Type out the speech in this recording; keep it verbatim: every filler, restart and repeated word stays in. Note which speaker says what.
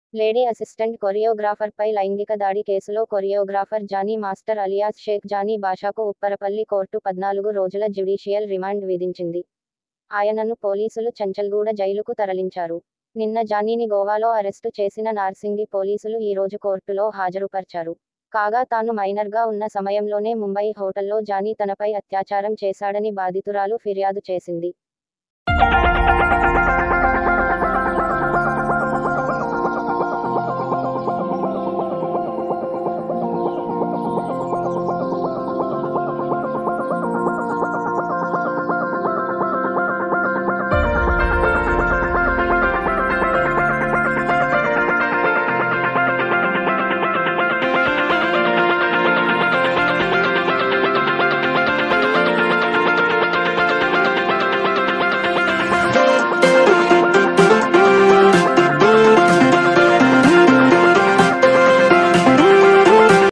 Speaker 1: Lady assistant కొరియోగ్రాఫర్పై లైంగిక దాడి కేసులో choreographer Jani master alias Shaik Jani బాషాకు ఉప్పరపల్లి కోర్టు పద్నాలుగు రోజుల జ్యుడిషియల్ రిమాండ్ విధించింది. ఆయనను పోలీసులు చంచల్గూడ జైలుకు తరలించారు. నిన్న జానీని గోవాలో అరెస్టు చేసిన నార్సింగి పోలీసులు ఈ రోజు కోర్టులో హాజరుపర్చారు. కాగా తాను మైనర్గా ఉన్న సమయంలోనే ముంబై హోటల్లో జానీ తనపై అత్యాచారం చేశాడని బాధితురాలు ఫిర్యాదు చేసింది.